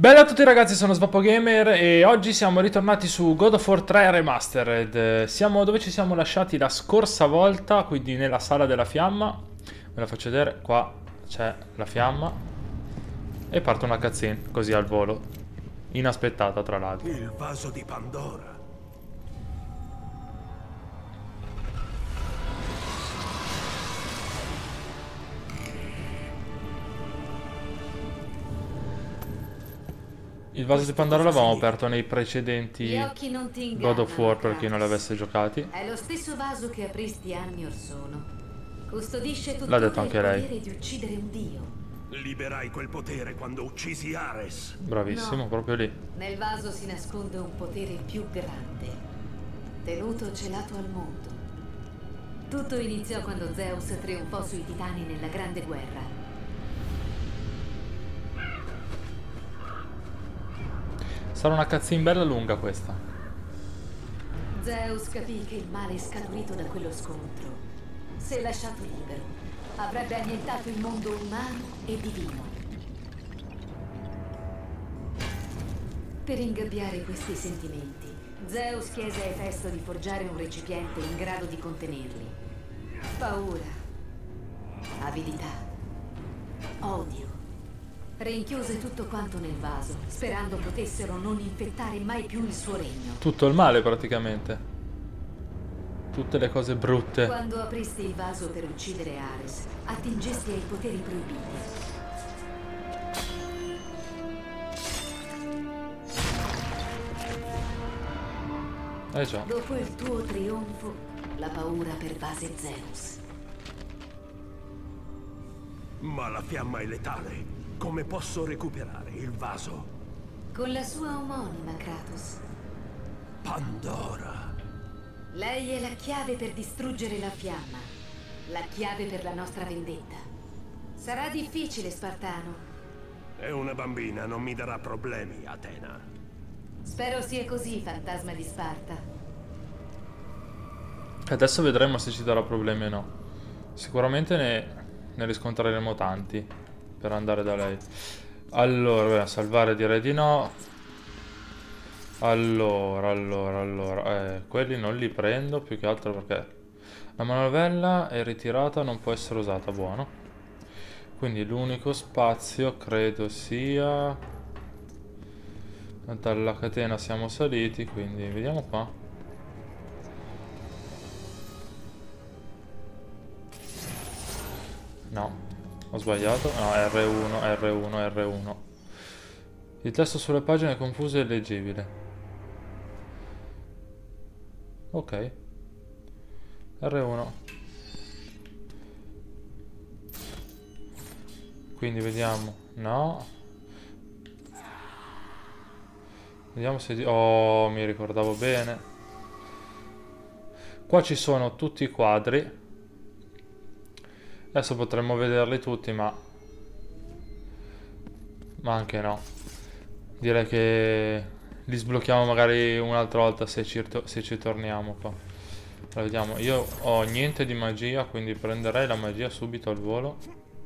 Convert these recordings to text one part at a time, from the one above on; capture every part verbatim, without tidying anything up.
Bella a tutti ragazzi, sono SvappoGamer e oggi siamo ritornati su God of War tre Remastered. Siamo dove ci siamo lasciati la scorsa volta, quindi nella sala della fiamma. Ve la faccio vedere, qua c'è la fiamma. E parte una cutscene, così al volo. Inaspettata tra l'altro. Il vaso di Pandora. Il vaso di Pandora l'avevamo aperto nei precedenti Gli occhi non ti ingannano, God of War per chi non Kratos. l'avesse giocati. È lo stesso vaso che apristi anni or sono. Custodisce tutto L'ha detto anche il lei. potere di uccidere un dio. Liberai quel potere quando uccisi Ares. Bravissimo, No. proprio lì. Nel vaso si nasconde un potere più grande, tenuto celato al mondo. Tutto iniziò quando Zeus trionfò sui titani nella Grande Guerra. Sarà una cutscene bella lunga questa. Zeus capì che il male scaturito da quello scontro, se lasciato libero, avrebbe annientato il mondo umano e divino. Per ingabbiare questi sentimenti, Zeus chiese a Efesto di forgiare un recipiente in grado di contenerli. Paura, avidità, odio. Rinchiuse tutto quanto nel vaso, sperando potessero non infettare mai più il suo regno. Tutto il male praticamente. Tutte le cose brutte. Quando apristi il vaso per uccidere Ares, attingesti ai poteri proibiti. Eh già. Dopo il tuo trionfo, la paura pervase Zeus. Ma la fiamma è letale. Come posso recuperare il vaso? Con la sua omonima, Kratos. Pandora. Lei è la chiave per distruggere la fiamma. La chiave per la nostra vendetta. Sarà difficile, Spartano. È una bambina, non mi darà problemi, Atena. Spero sia così, fantasma di Sparta. Adesso vedremo se ci darà problemi o no. Sicuramente ne, ne riscontreremo tanti per andare da lei. Allora, beh, salvare direi di no. Allora, allora, allora. Eh, quelli non li prendo più che altro perché la manovella è ritirata, non può essere usata, buono. Quindi l'unico spazio credo sia... Dalla catena siamo saliti, quindi vediamo qua. No, ho sbagliato. No, erre uno, erre uno, erre uno. Il testo sulle pagine è confuso e illeggibile. Ok. erre uno. Quindi vediamo. No. Vediamo se... di- Oh, mi ricordavo bene. Qua ci sono tutti i quadri. Adesso potremmo vederli tutti, ma... Ma anche no. Direi che li sblocchiamo magari un'altra volta se ci, se ci torniamo qua. Allora, vediamo. Io ho niente di magia, quindi prenderei la magia subito al volo.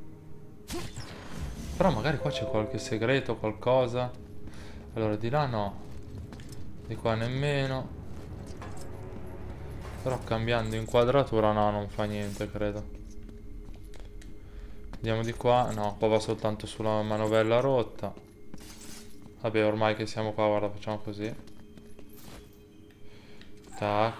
Però magari qua c'è qualche segreto, qualcosa. Allora, di là no. Di qua nemmeno. Però cambiando inquadratura no, non fa niente, credo. Andiamo di qua. No, qua va soltanto sulla manovella rotta. Vabbè, ormai che siamo qua, guarda, facciamo così. Tac.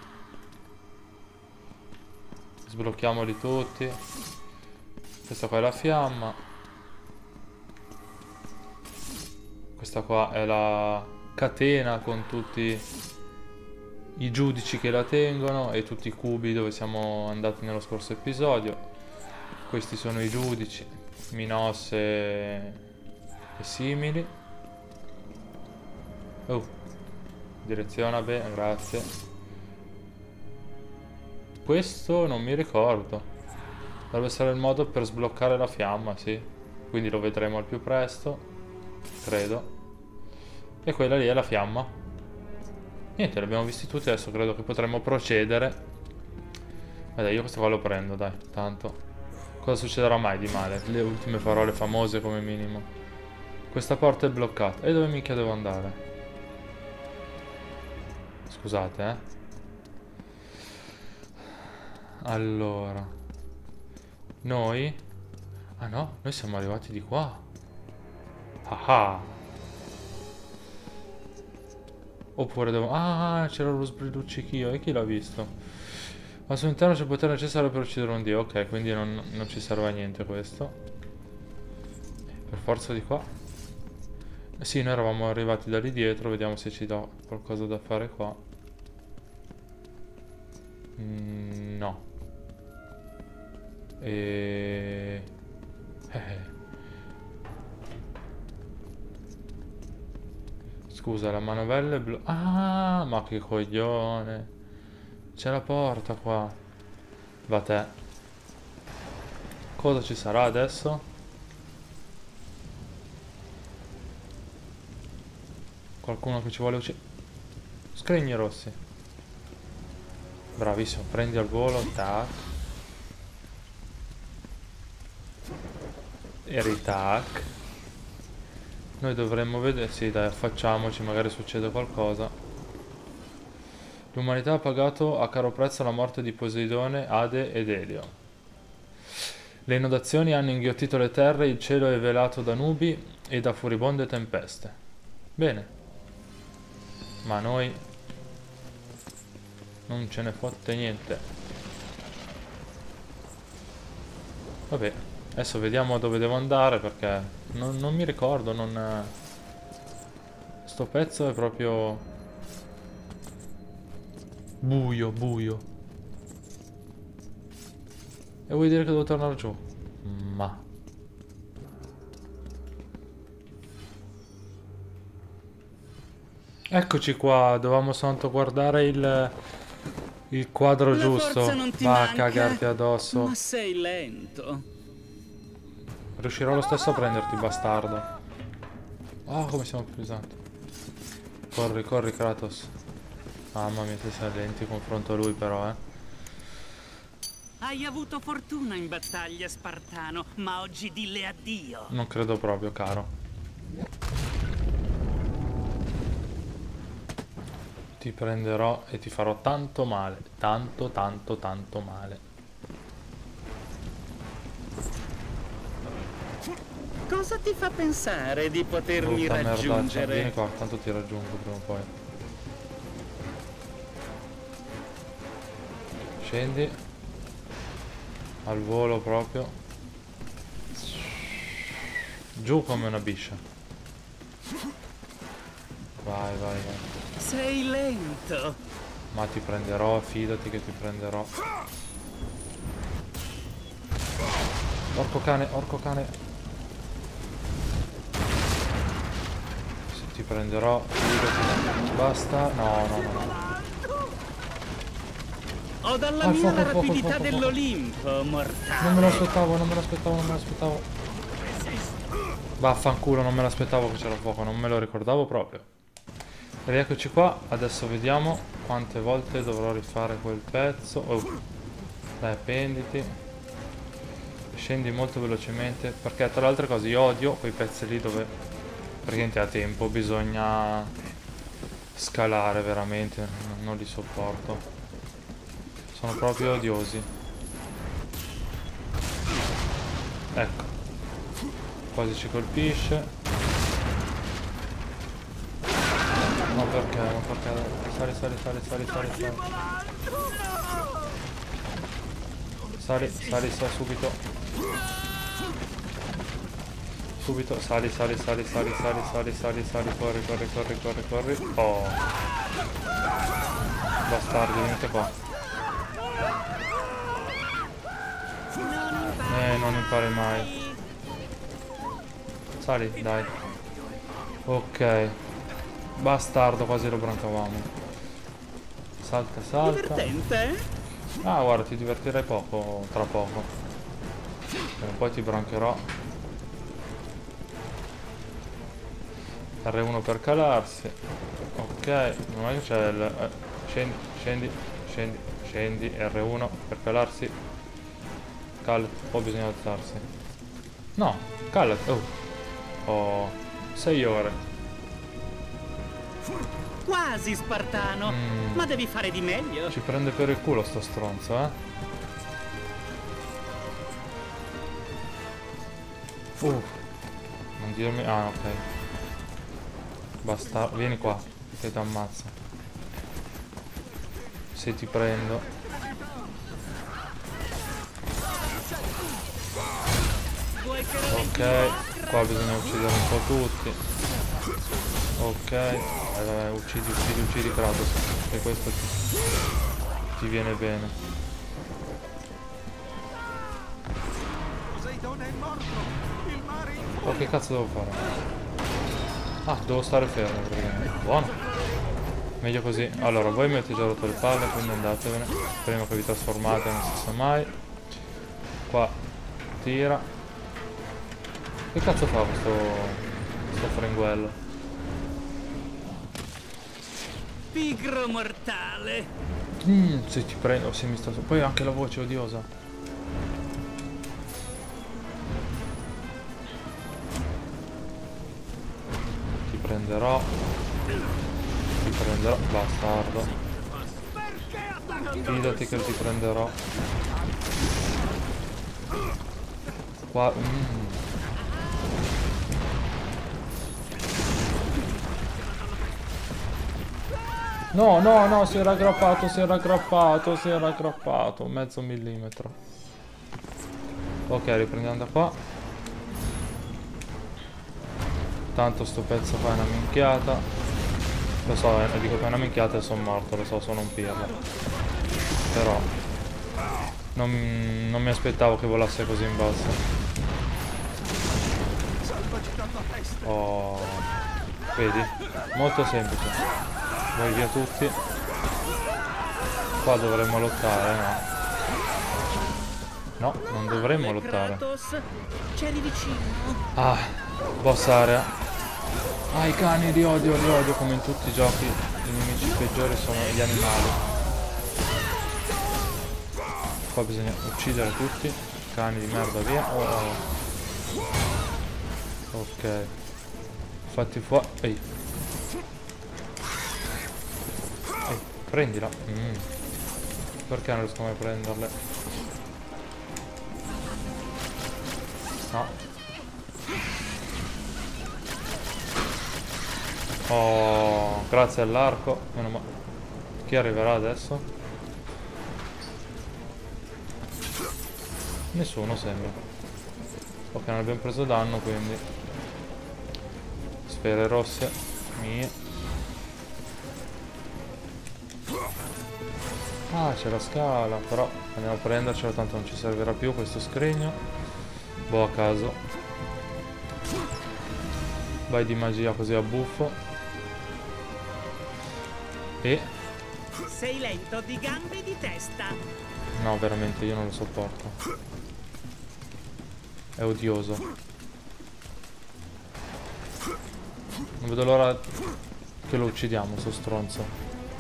Sblocchiamoli tutti. Questa qua è la fiamma. Questa qua è la catena con tutti i giudici che la tengono e tutti i cubi dove siamo andati nello scorso episodio. Questi sono i giudici, Minos e, e simili. Oh, direziona bene, grazie. Questo non mi ricordo. Dovrebbe essere il modo per sbloccare la fiamma, sì. Quindi lo vedremo al più presto, credo. E quella lì è la fiamma. Niente, li abbiamo visti tutti, adesso credo che potremmo procedere. Vabbè, io questo qua lo prendo, dai, tanto. Cosa succederà mai di male? Le ultime parole famose come minimo. Questa porta è bloccata. E dove minchia devo andare? Scusate, eh. Allora. Noi... Ah no, noi siamo arrivati di qua. Ah ah. Oppure devo... Ah, c'era lo sbrilluccichio. E chi l'ha visto? Al suo interno c'è il potere necessario per uccidere un dio. Ok, quindi non, non ci serve a niente questo. Per forza di qua. Sì, noi eravamo arrivati da lì dietro. Vediamo se ci dà qualcosa da fare qua. Mm, no. E... Eh. Scusa, la manovella è blu... Ah, ma che coglione. C'è la porta qua. Va te. Cosa ci sarà adesso? Qualcuno che ci vuole uccidere. Scrigni rossi. Bravissimo, prendi al volo. Tac. E ritac. Noi dovremmo vedere. Sì, dai, affacciamoci, magari succede qualcosa. L'umanità ha pagato a caro prezzo la morte di Poseidone, Ade ed Elio. Le inondazioni hanno inghiottito le terre, il cielo è velato da nubi e da furibonde tempeste. Bene. Ma noi non ce ne fotte niente. Vabbè, adesso vediamo dove devo andare perché non, non mi ricordo, non... Sto pezzo è proprio buio, buio. E vuoi dire che devo tornare giù? Ma... Eccoci qua, dovevamo soltanto guardare il, il quadro La giusto. forza non ti Va a manca, cagarti addosso. ma sei lento. Riuscirò lo stesso a prenderti, bastardo. Oh, come siamo pesanti. Corri, corri, Kratos. Mamma mia, se sei lenti confronto a lui però, eh. Hai avuto fortuna in battaglia, Spartano, ma oggi dille addio. Non credo proprio, caro. Ti prenderò e ti farò tanto male. Tanto, tanto, tanto male. Cosa ti fa pensare di potermi Brutta merdaccia. raggiungere? Vieni qua, tanto ti raggiungo prima o poi. Scendi. Al volo proprio. Giù come una biscia. Vai, vai, vai. Sei lento. Ma ti prenderò, fidati che ti prenderò. Orco cane, orco cane. Se ti prenderò, fidati. Basta. No, no, no, no. Ho dalla Ah, mia fuoco, la fuoco, rapidità fuoco, fuoco. dell'Olimpo, mortale. Non me lo aspettavo, non me l'aspettavo, non me l'aspettavo. Vaffanculo, non me l'aspettavo che c'era fuoco, non me lo ricordavo proprio. E rieccoci qua, adesso vediamo quante volte dovrò rifare quel pezzo. Oh. Dai, appenditi. Scendi molto velocemente, perché tra le altre cose io odio quei pezzi lì dove praticamente a tempo bisogna scalare veramente, non, non li sopporto. Sono proprio odiosi. Ecco. Quasi ci colpisce. Ma perché? Ma perché? Sali, sali, sali, sali, sali, sali. Sali, sali, sali, subito. Subito, sali, sali, sali, sali, sali, sali, sali, sali, corri, corri, corri, corri, corri. Oh. Bastardi, venite qua. Eh, non impari mai. Sali, dai. Ok. Bastardo, quasi lo brancavamo. Salta, salta. Divertente? Ah, guarda, ti divertirai poco, tra poco. E poi ti brancherò. R uno per calarsi. Ok, non è che c'è il... Eh, scendi, scendi, scendi, scendi. R uno per calarsi. Cal... Poi bisogna alzarsi. No, calati. Oh. Oh. sei ore. Quasi spartano, Mm. ma devi fare di meglio. Ci prende per il culo sto stronzo, eh. Uh. Non dirmi... Ah, ok. Basta, vieni qua, che ti ammazza. Se ti prendo. Vuoi che lo Ok, qua bisogna uccidere un po' tutti. Ok, vai, vai, vai, uccidi, uccidi, uccidi Kratos, che questo ti, ti viene bene. Poseidone è morto! Il mare in Oh, che cazzo devo fare? Ah, devo stare fermo praticamente. Buono. Meglio così. Allora, voi mi avete già rotto le palle, quindi andatevene. Prima che vi trasformate non si sa mai. Qua tira. Che cazzo fa questo questo fringuello? pigro mortale. Mm, se ti prendo, se mi sta... Poi anche la voce odiosa. Ti prenderò. Ti prenderò, bastardo. Fidati che ti prenderò. Qua... Mm. No, no, no, si era aggrappato, si era aggrappato, si era aggrappato. Mezzo millimetro. Ok, riprendiamo da qua. Tanto sto pezzo fa una minchiata. Lo so, eh, dico che è una minchiata e sono morto, lo so, sono un pirla. Però non, non mi aspettavo che volasse così in basso. Oh, vedi? Molto semplice. Vai via tutti. Qua dovremmo lottare, no? No, non dovremmo lottare. Kratos, c'eri vicino. Ah, boss area. Ah, i cani li odio, li odio come in tutti i giochi. I nemici peggiori sono gli animali. Qua bisogna uccidere tutti. Cani di merda, via. Oh, oh. Ok. Fatti fuori. Ehi. Ehi, prendila. Mm. Perché non riesco mai a prenderle? No. Oh, grazie all'arco. Meno male. Chi arriverà adesso? Nessuno sembra. Ok, non abbiamo preso danno, quindi sfere rosse mie. Ah, c'è la scala, però andiamo a prendercela, tanto non ci servirà più questo scrigno. Boh, a caso. Vai di magia così a buffo. E... Sei lento di gambe e di testa. no, veramente, io non lo sopporto. È odioso. Non vedo l'ora che lo uccidiamo, sto stronzo.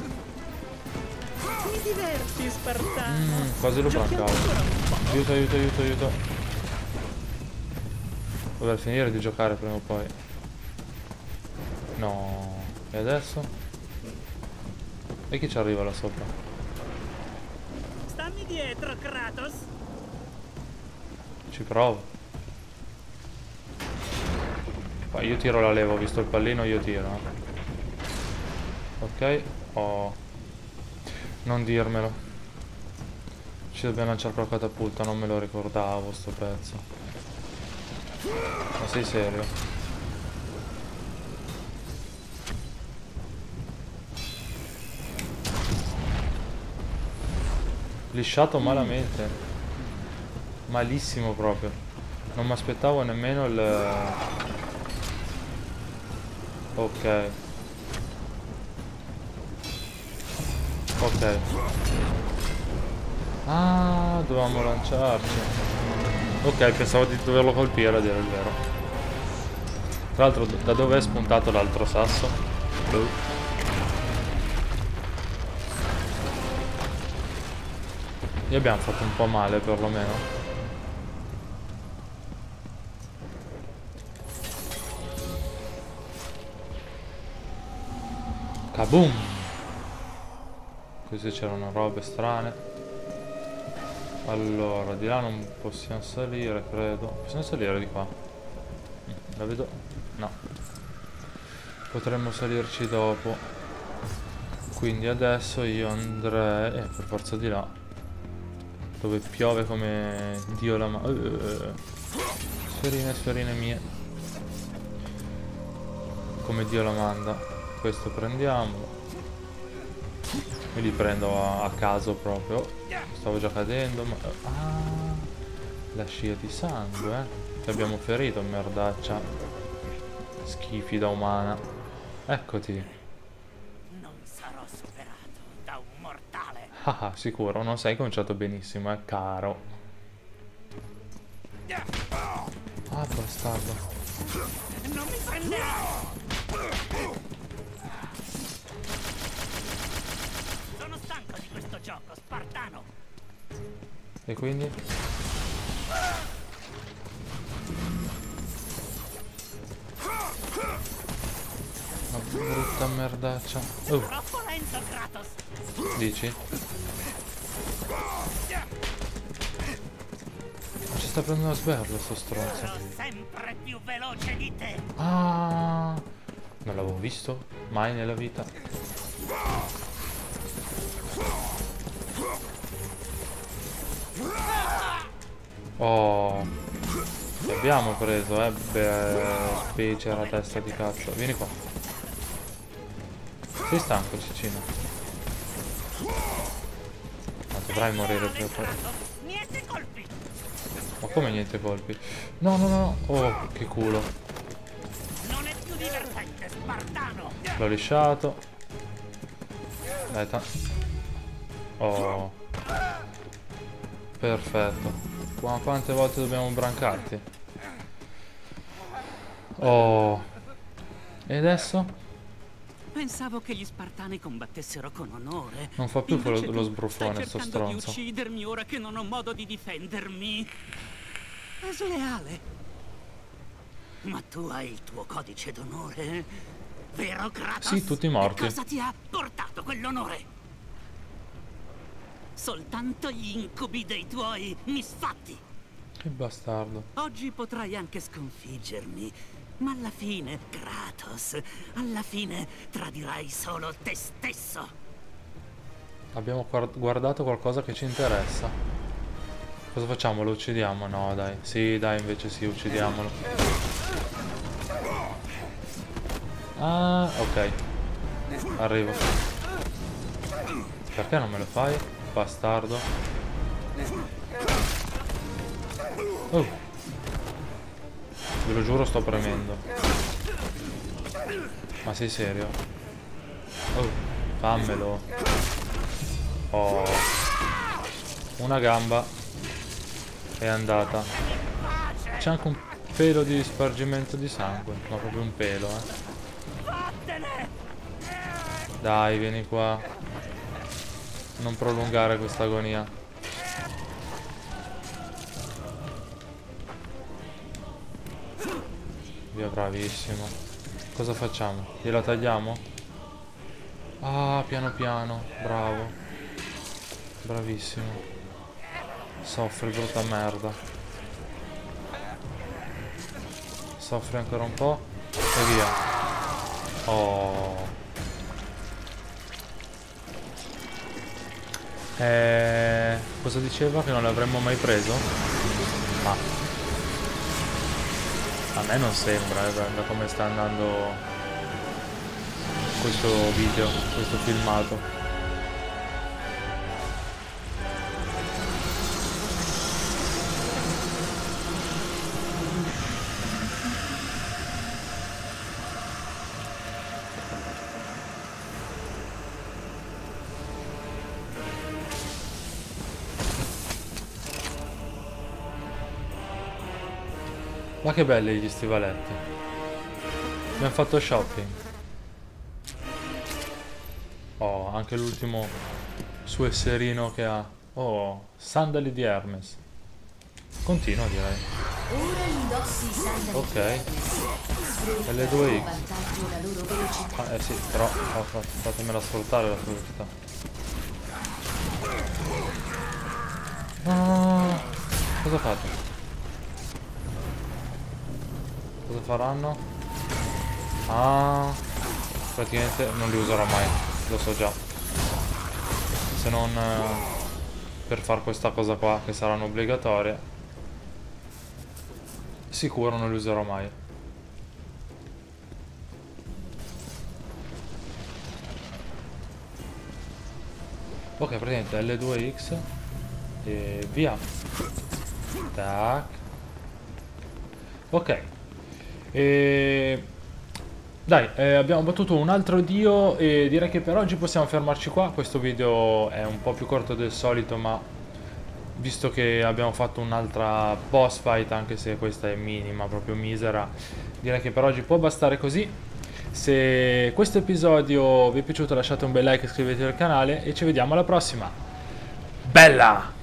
Mi diverti, Spartano. Mm, quasi lo brancavo. Aiuto, aiuto, aiuto, aiuto. Dovrei finire di giocare prima o poi. No. E adesso? E chi ci arriva là sopra? Stammi dietro, Kratos. Ci provo. Poi io tiro la leva, ho visto il pallino, io tiro. Ok. Oh. Non dirmelo. Ci dobbiamo lanciare con la catapulta, non me lo ricordavo sto pezzo. Ma sei serio? Lisciato malamente. Malissimo proprio. Non mi aspettavo nemmeno il... ok. Ok. Ah, dovevamo lanciarci. Ok, pensavo di doverlo colpire, a dire il vero. Tra l'altro, da dove è spuntato l'altro sasso? Boh. Gli abbiamo fatto un po' male, perlomeno. Kaboom! Queste c'erano robe strane. Allora, di là non possiamo salire, credo. Possiamo salire di qua? La vedo? No. Potremmo salirci dopo. Quindi adesso io andrei... Eh, per forza di là. Dove piove come Dio la mano. Uh, sferine, sferine mie. Come Dio la manda. Questo prendiamolo. Io li prendo a, a caso proprio. Stavo già cadendo, ma... Ah, la scia di sangue, eh. Ti abbiamo ferito, merdaccia. Schifi da umana. Eccoti. Non sarò superato da un mortale. Ah, ah, sicuro, non sei cominciato benissimo, eh, caro. Ah, bastardo. Non mi prenderò! Sono stanco di questo gioco, spartano! E quindi? Una brutta merdaccia. Oh, Troppo lento, Kratos! dici? Ma ci sta prendendo una sberla sto stronzo. Sarò sempre più veloce di te! Ah, non l'avevo visto mai nella vita. Oh, ti abbiamo preso, eh, beh, specie la testa di cazzo. Vieni qua. Sei stanco, Cicino? Ma dovrai morire prima o poi. Niente colpi! Ma come niente colpi? No, no, no. Oh, che culo. Non è più divertente, spartano! L'ho lisciato. Dai, ta- Oh. Perfetto. Ma quante volte dobbiamo brancarti? Oh. E adesso? Pensavo che gli spartani combattessero con onore. Non fa più quello- Invece lo tu sbruffone, stai sto cercando di stronzo. uccidermi ora che non ho modo di difendermi. È sleale. Ma tu hai il tuo codice d'onore, vero Kratos? Sì, tutti morti. E cosa ti ha portato quell'onore? Soltanto gli incubi dei tuoi misfatti. Che bastardo. Oggi potrai anche sconfiggermi, ma alla fine, Kratos, alla fine tradirai solo te stesso. Abbiamo guard- guardato qualcosa che ci interessa. Cosa facciamo? Lo uccidiamo? No, dai. Sì, dai, invece sì, uccidiamolo. Ah, ok. Arrivo. Perché non me lo fai? Bastardo. Oh. Ve lo giuro, sto premendo. Ma sei serio? Oh, fammelo. Oh. Una gamba è andata. C'è anche un pelo di spargimento di sangue. Ma proprio un pelo, eh. Dai, vieni qua. Non prolungare questa agonia. Via, bravissimo. Cosa facciamo? Gliela tagliamo? Ah, piano piano. Bravo. Bravissimo. Soffri, brutta merda. Soffri ancora un po'. E via. Oh. Eh, cosa diceva? Che non l'avremmo mai preso? Ma a me non sembra, eh, da come sta andando questo video, questo filmato. Ma che belli gli stivaletti. Abbiamo fatto shopping. Oh, anche l'ultimo suo esserino che ha. Oh, sandali di Hermes. Continua, direi. Ora indossi i sandali. Ok. L due X. Ah, eh sì, però oh, fatemela sfruttare la velocità. No, no, no, no. Cosa fate? Cosa faranno? Ah, praticamente non li userò mai, lo so già. Se non eh, per far questa cosa qua, che saranno obbligatorie. Sicuro non li userò mai. Ok, praticamente L due X e via. Tac. Ok. E... Dai, eh, abbiamo battuto un altro dio e direi che per oggi possiamo fermarci qua. Questo video è un po' più corto del solito, ma visto che abbiamo fatto un'altra boss fight, anche se questa è minima, proprio misera, direi che per oggi può bastare così. Se questo episodio vi è piaciuto lasciate un bel like e iscrivetevi al canale e ci vediamo alla prossima. Bella!